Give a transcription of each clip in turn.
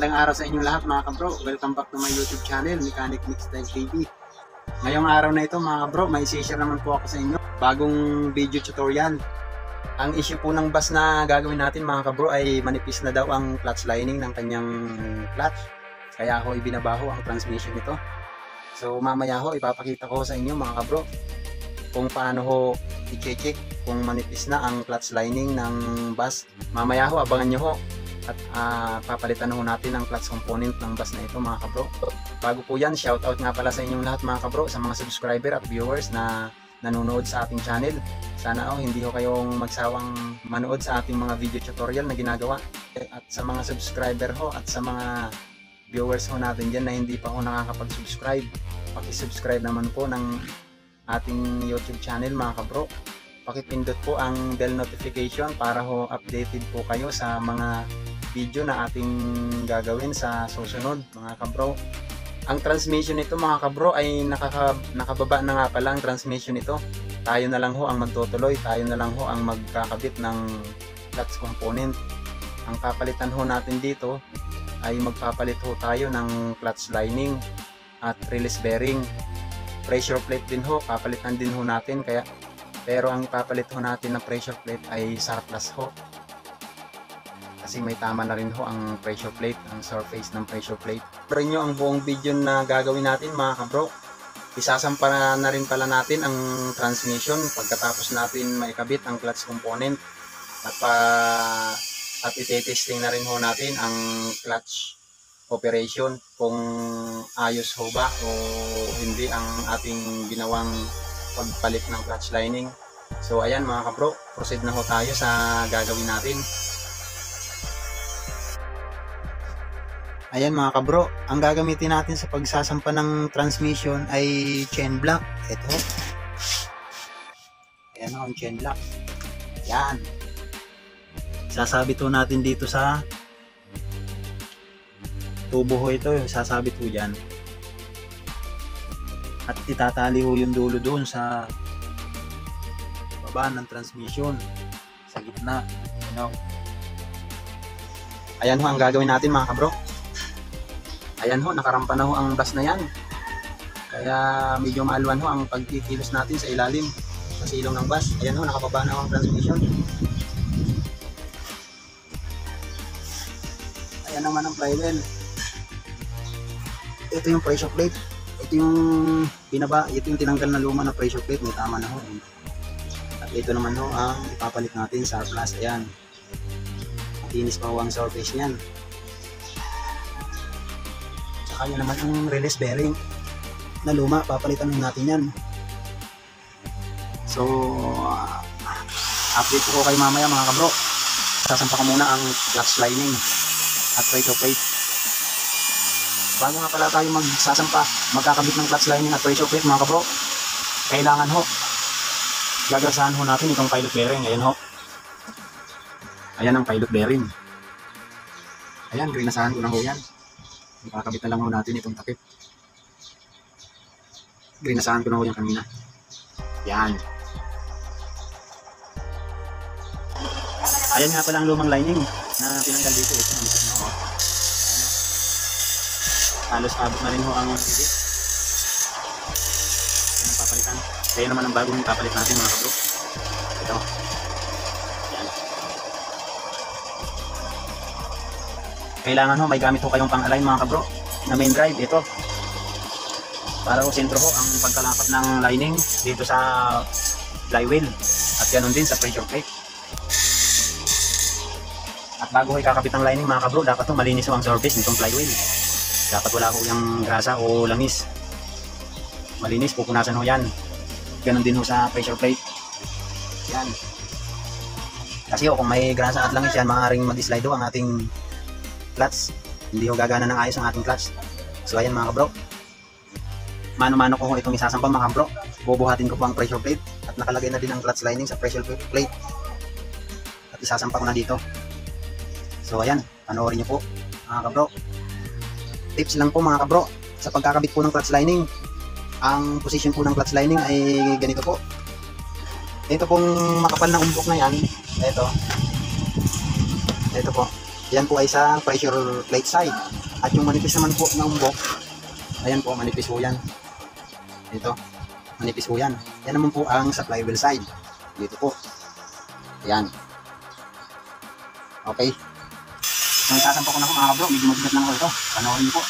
Magandang araw sa inyong lahat mga kabro. Welcome back to my YouTube channel, Mechanic Mixstyle TV. Ngayong araw na ito mga kabro, may share naman po ako sa inyo. Bagong video tutorial. Ang issue po ng bus na gagawin natin mga kabro ay manipis na daw ang clutch lining ng kanyang clutch. Kaya ho ibinabaho ang transmission nito. So mamaya ho ipapakita ko sa inyo mga kabro kung paano ho i-check kung manipis na ang clutch lining ng bus. Mamaya ho abangan nyo ho. At papalitan ho natin ang clutch component ng bus na ito mga kabro. Bago po yan, shoutout nga pala sa inyong lahat mga kabro, sa mga subscriber at viewers na nanonood sa ating channel. Sana hindi ho kayong magsawang manood sa ating mga video tutorial na ginagawa. At sa mga subscriber ho at sa mga viewers ho natin dyan na hindi pa ho nakakapag-subscribe, paki-subscribe naman po ng ating YouTube channel mga kabro. Pakipindot po ang bell notification para ho updated po kayo sa mga video na ating gagawin sa susunod mga kabro. Ang transmission nito mga kabro ay nakababa na nga pala ang transmission nito. Tayo na lang ho ang magtutuloy, tayo na lang ho ang magkakabit ng clutch component. Ang papalitan ho natin dito ay magpapalit ho tayo ng clutch lining at release bearing. Pressure plate din ho, papalitan din ho natin, pero ang papalit ho natin ng pressure plate ay surplus ho. Kasi may tama na rin ho ang pressure plate, ang surface ng pressure plate. Pero nyo ang buong video na gagawin natin mga kabro. Isasampa na rin pala natin ang transmission pagkatapos natin maikabit ang clutch component. At ite-testing na rin ho natin ang clutch operation kung ayos ho ba o hindi ang ating ginawang pagpalit ng clutch lining. So ayan mga kabro, proceed na ho tayo sa gagawin natin. Ayan mga kabro, ang gagamitin natin sa pagsasampa ng transmission ay chain block. Ito. Ayan ho ang chain block. Ayan. Sasabit ho natin dito sa tubo ho ito. Sasabit ho dyan. At itatali ho yung dulo doon sa baba ng transmission. Sa gitna. Ayan ho ang gagawin natin mga kabro. Ayan ho, nakarampa na ho ang bus na yan. Kaya medyo maalwan ho ang pagkikilos natin sa ilalim sa silong ng bus. Ayan ho, nakababa na ho ang transmission. Ayan naman ang flywheel. Ito yung pressure plate. Ito yung binaba, ito yung tinanggal na luma na pressure plate. May tama na ho. At ito naman ho ang ipapalit natin sa surplus. Ayan. Matinis pa ho ang surface niyan. Kaya naman ang release bearing na luma, papalitan natin yan. So update ko kayo mamaya mga kabro. Sasampa ko muna ang clutch lining at pressure plate. Bago nga pala tayo magsasampa, magkakabit ng clutch lining at pressure plate mga kabro, kailangan ho gagasahan ho natin itong pilot bearing. Ayan ho, ayan ang pilot bearing. Ayan, grinasahan ko na ho yan. Ikakabit na lang ho natin itong takip. Grinasahan ko na ho yan kanina. Yan. Ayan nga pala ang lumang lining na tinanggal dito. Ito ang na ho. Halos abot na rin ho ang hindi. Yan ang papalitan. Kaya naman ang bagong papalit natin mga kabro. Ito. Yan. Kailangan ho may gamit ho kayong pang-align mga kabro na main drive. Ito para ho sentro ho ang pagkalapat ng lining dito sa flywheel at ganoon din sa pressure plate. At bago ho ikakabit ang lining mga kabro, dapat ho malinis ho ang surface nitong flywheel. Dapat wala ho yung grasa o langis. Malinis, pupunasan ho yan. Ganoon din ho sa pressure plate. Yan. Kasi ho kung may grasa at langis yan, maaaring mag-slide ho ang ating clutch. Hindi ho gagana ng ayos ang ating clutch. So ayan mga kabro, mano-mano ko itong isasampa mga kabro. Bubuhatin ko po ang pressure plate at nakalagay na din ang clutch lining sa pressure plate at isasampa ko na dito. So ayan, panoorin nyo po mga kabro. Tips lang po mga kabro sa pagkakabit po ng clutch lining. Ang position po ng clutch lining ay ganito po. Ito pong makapal na umbok na yan, ito po, Yan po ay sa pressure plate side. At yung manipis naman po na umbok, ayan po, manipis po yan. Ito, manipis po yan. Yan naman po ang sa flywheel side. Dito po. Yan. Okay. So, itatampo ko na po mga bro. Medyo mabigat lang ako ito. Panoorin niyo po.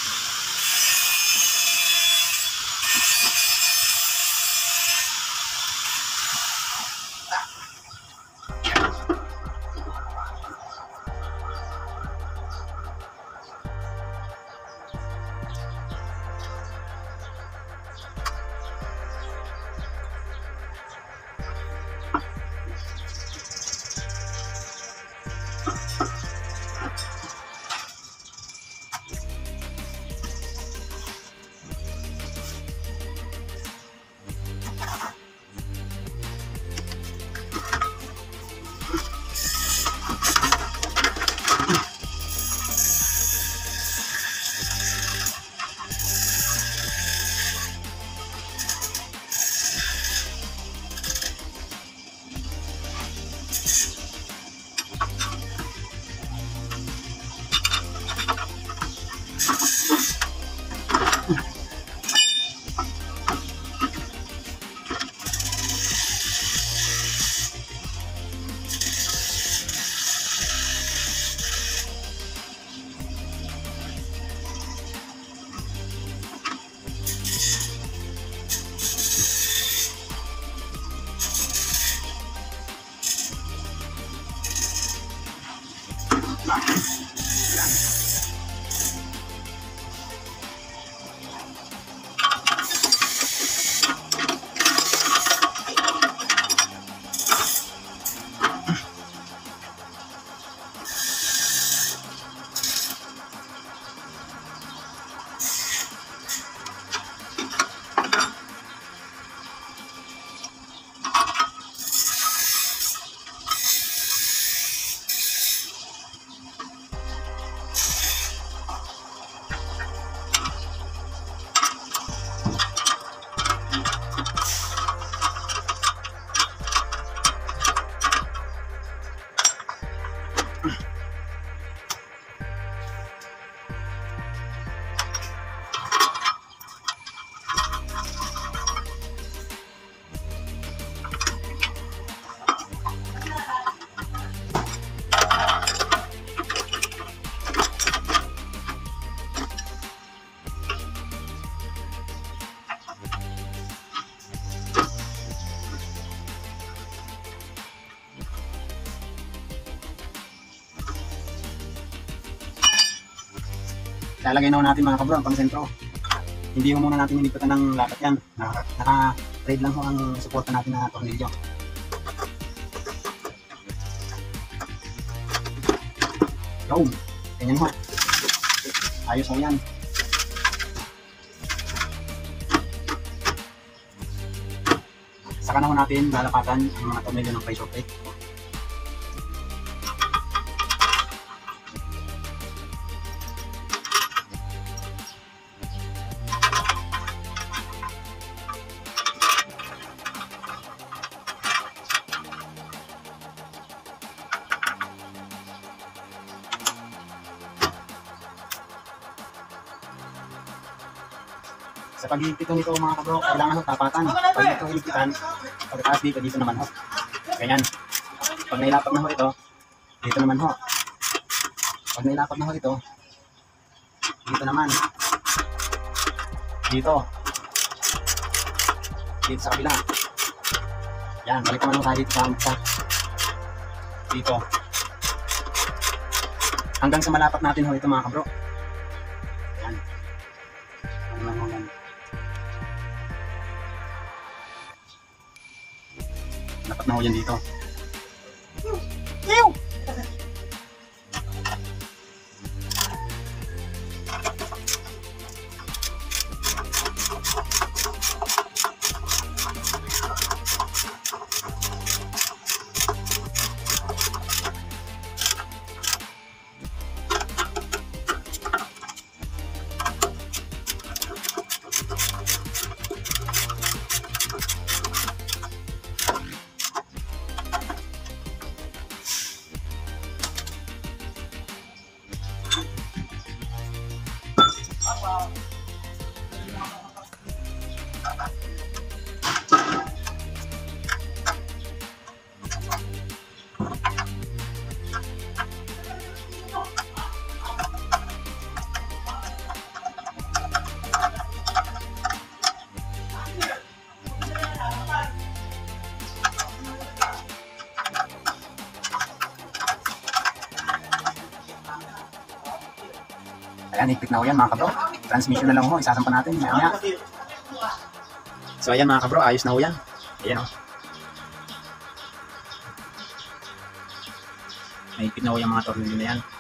Lalagay na natin mga kabro ang pang sentro. Hindi mo muna natin niliputan ng lapat yan. Naka-trade lang ho ang suporta natin na tornilyo. Boom! Ganyan ho. Ayos ho yan. Saka na ho natin lalapatan ang mga tornilyo ng pressure plate. Sa paghihigpit nito mga kabro, kailangan ho tapatan. Pag ito hiligpitan, pagkataas dito naman ho. Ganyan. Pag nailapat na ho ito, dito naman ho. Pag nailapat na ho ito, dito naman. Dito. Dito sa kabila. Yan, balik naman ho tayo dito sa dito. Hanggang sa malapat natin ho ito mga kabro. Yan. Dapat na ho yan dito. Ayan, higpit na ho yan mga kabro. Transmission na lang ho, isasampa natin. Maya. So ayan mga kabro, ayos na ho yan. Ayan o. Mahigpit na ho yung mga tornilyo na yan.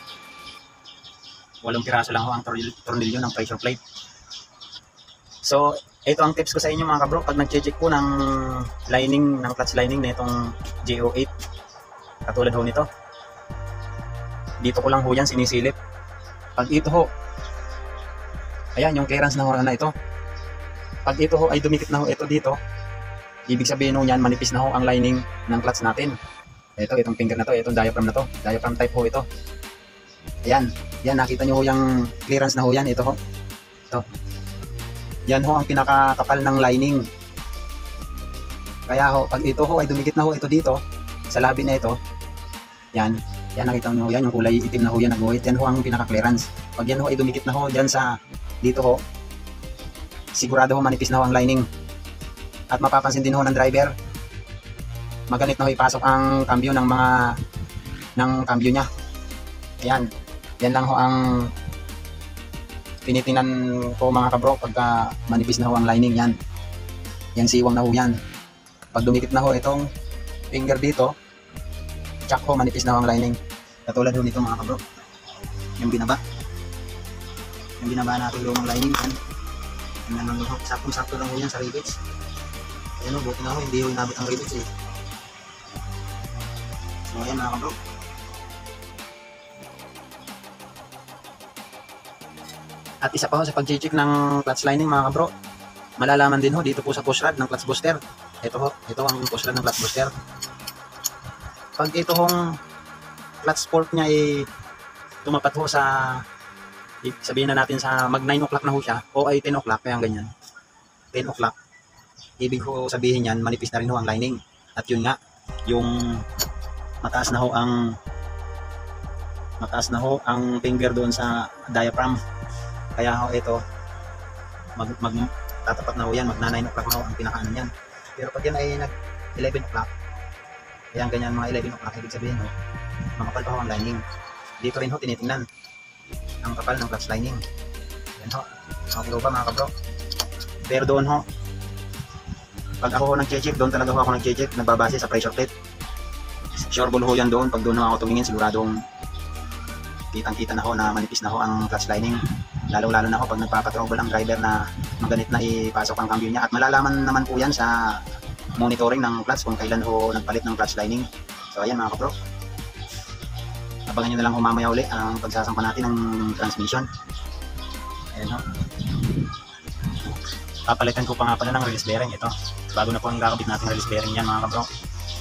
8 piraso lang ho ang tornilyo ng pressure plate. So, ito ang tips ko sa inyo mga kabro. Pag nag-check po ng lining, ng clutch lining na itong J08, katulad ho nito, dito ko lang ho yan sinisilip. Pag ito ho, ayan yung clearance na ho na ito. Pag ito ho ay dumikit na ho ito dito, ibig sabihin ho yan, manipis na ho ang lining ng clutch natin. Ito, itong finger na to, itong diaphragm na to. Diaphragm type ho ito. Ayan, yan nakita nyo ho yung clearance na ho yan, ito ho. Ito. Yan ho ang pinakakapal ng lining. Kaya ho, pag ito ho ay dumikit na ho ito dito, sa labi na ito, yan, yan nakita nyo ho yan, yung kulay itim na ho yan nag-guhit, yan ho ang pinaka-clearance. Pag yan ho ay dumikit na ho dyan sa dito ho, sigurado ho manipis na ho ang lining. At mapapansin din ho ng driver, maganit na ho ipasok ang cambio ng cambio niya. Ayan, yan lang ho ang tinitingnan ko mga kabro pagka manipis na ho ang lining yan. Yan siwang na ho yan. Pag dumikit na ho itong finger dito, tsak ho manipis na ho ang lining. Katulad ho nito mga kabro. Yung binaba. Yung binaba natin lumang lining yan. Yan lang ho. Saktong-sakto lang ho yan sa rivets. Ayan ho, buti na ho. Hindi ho inabot ang rivets eh. So ayan mga kabro. At isa pa ho sa pag-check ng clutch lining mga kabro, malalaman din ho dito po sa push rod ng clutch booster. Ito ho, ito ang push rod ng clutch booster. Pag ito hong clutch fork niya ay tumapat ho sa, sabihin na natin sa mag 9 o'clock na ho siya, o ay 10 o'clock, kaya ganyan. 10 o'clock. Ibig ho sabihin yan, manipis na rin ho ang lining. At yun nga, yung mataas na ho ang finger doon sa diaphragm. Kaya ho ito, tatapat na ho yan, magna 9 o'clock na ho ang pinakaano yan. Pero pag yan ay nag 11 o'clock, ayan ganyan mga 11 o'clock, ibig sabihin ho, makapal pa ho ang lining. Dito rin ho tinitingnan ang kapal ng clutch lining. Ayan ho, makapalo ba mga kabro? Pero doon ho, pag ako ho nag-check, doon talaga ho ako nag-check, nagbabase sa pressure plate. Sure ball ho yan doon, pag doon ho ako tumingin, siguradong kitang-kita na ho na manipis na ho ang clutch lining. Lalo-lalo na ho pag nagpapatrobol ang driver na maganit na ipasok ang cambio niya. At malalaman naman po yan sa monitoring ng clutch kung kailan ho nagpalit ng clutch lining. So ayan mga kapro, abangan nyo na lang ho mamaya uli ang pagsasampa natin ng transmission. Ayan ho, papalitan ko pa nga pala ng release bearing. Ito, bago na po ang kakabit natin release bearing yan mga kapro.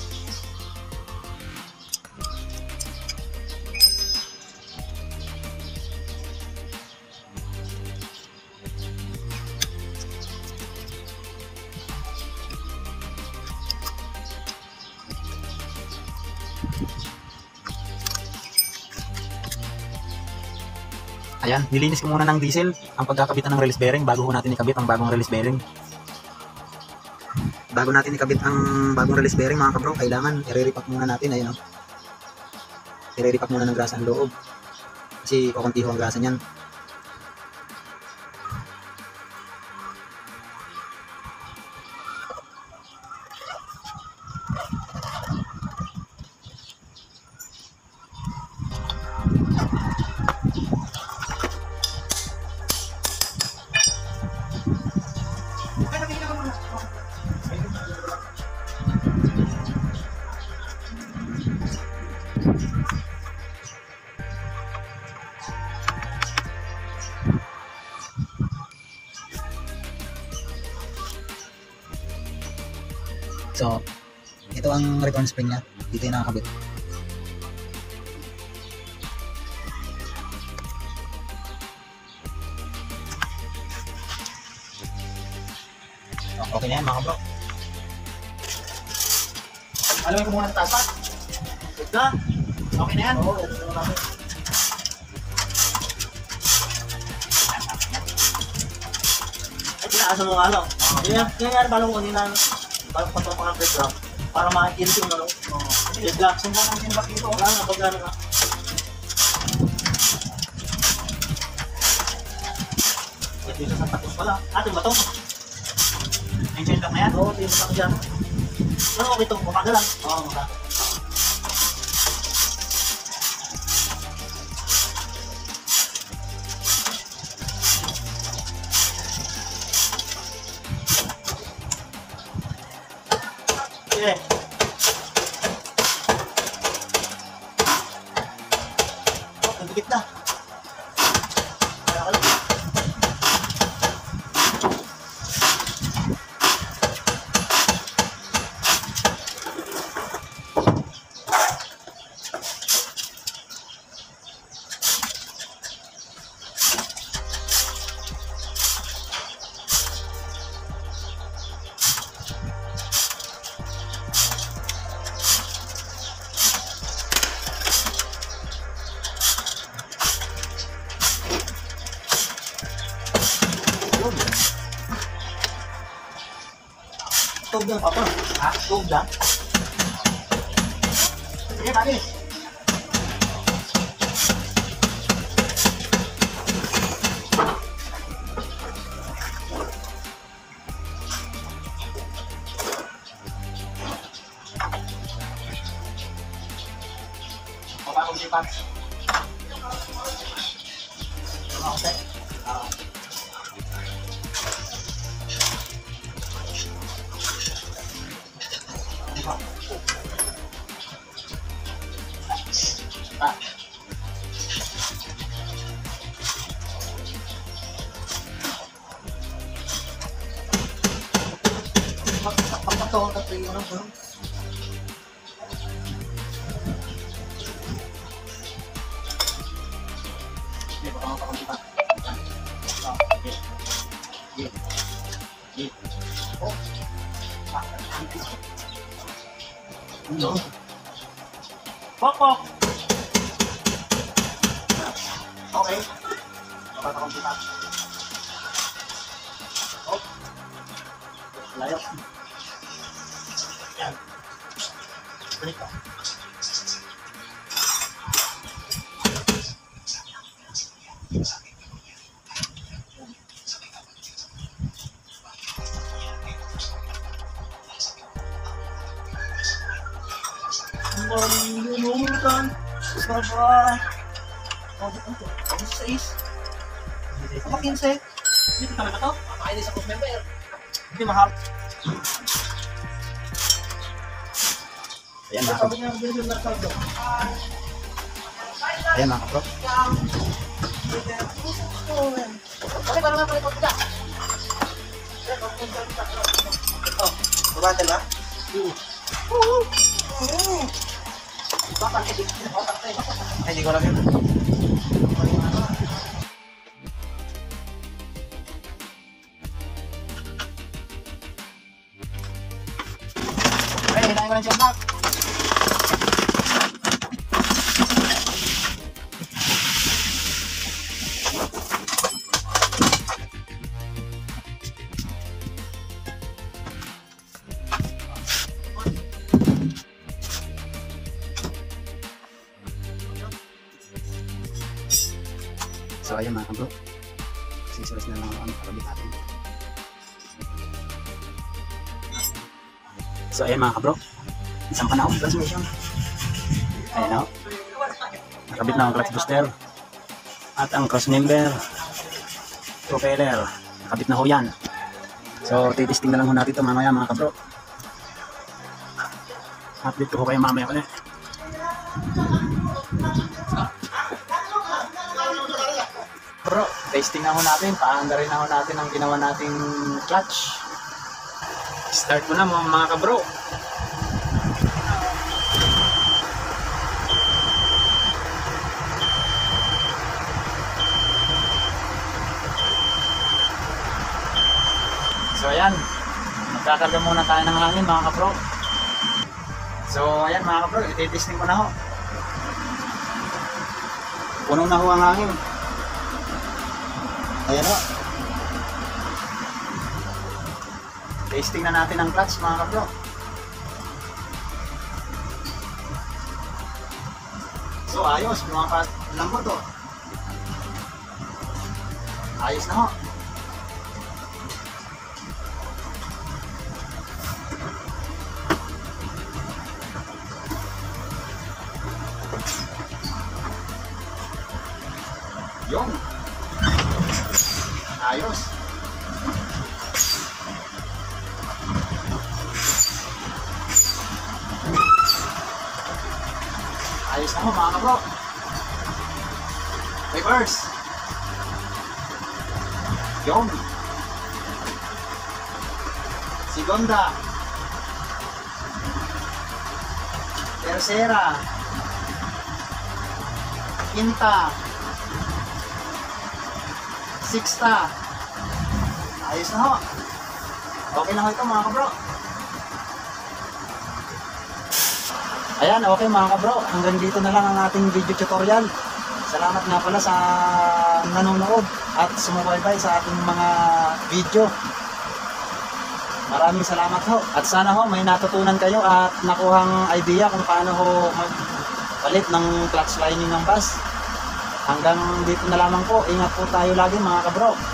Ayan, nilinis ko muna ng diesel ang pagkakabitan ng release bearing bago natin ikabit ang bagong release bearing. Bago natin ikabit ang bagong release bearing mga kabro, kailangan i-repack muna natin. Ayan o, i-repack muna ng grasa ang loob kasi kukunti ho ang grasa niyan. So, ito ang return spring niya. Dito yung nakakabit. Okay na yan mga bro. Alam ko muna sa taas pa. Good na. Okay na yan. Oo, ito na namin. Ay, tinaasa mo nga lang. Yan, balong ko nila. Balong patong mga break para makikilip yung ano. I-block. Saan mo namin bakit ito? Wala nga, pag gano'n nga. dito sa tapos pala. Atin ba to? Enjoy lang na yan? Oo, dito sa dyan. Pero okay ito, umaga lang. Oo, umaga. Okay. Oh, nagdikit na. Kaya ka lang. Tug lang papa. Ha? Tug lang? Sige, bali. Papa, kung di pa. Okay. Pagkataon na ito yung ano. Hindi, baka makakunti pa. Oh. Ano? Pokpok! Okay. Makakunti pa. Oh. Layo. Yan. Balik ka. Yunumutan. Sarap. Ano sa is? Apa 15? Dito talaga to? Pakainis ako member. Hindi mahal. Ayan mga kapro. Ayan mga kapro. Okay, paano nga pala ito? Oh, babatal ba? Ay, hindi ko alam yun. Ay, hinahin ko lang siya, Mark. So ayan mga kabro, sisiras na lang ang karabit natin. So ayan mga kabro, isang panahon transmission. Ayan o, nakabit na ang clutch booster at ang cross member, propeller, nakabit na ho yan. So titisting na lang ho natin ito mamaya mga kabro. Update ko ho kayo mamaya ulit. Bro, testing na ho natin, paandarin na ho natin ang ginawa nating clutch. Start mo na mga kabro. So ayan, magkakarga muna tayo ng hangin mga kabro. So ayan mga kabro, ititesting ko na ho. Puno na ho ang hangin. Ayan o. Testing na natin ang clutch mga kabro. So ayos, lumakas lambot o. Ayos na ho. Ayos. Ayos na ho mga kabro. Reverse. Yun. Segunda. Tercera. Quinta. Sixta. Ayos na ho. Okay na ho ito mga kabro. Ayan, okay mga kabro. Hanggang dito na lang ang ating video tutorial. Salamat nga pala sa nanonood at sumubaybay sa ating mga video. Maraming salamat ho. At sana ho may natutunan kayo at nakuhang idea kung paano ho magpalit ng clutch lining ng bus. Hanggang dito na lamang po. Ingat po tayo lagi mga kabro.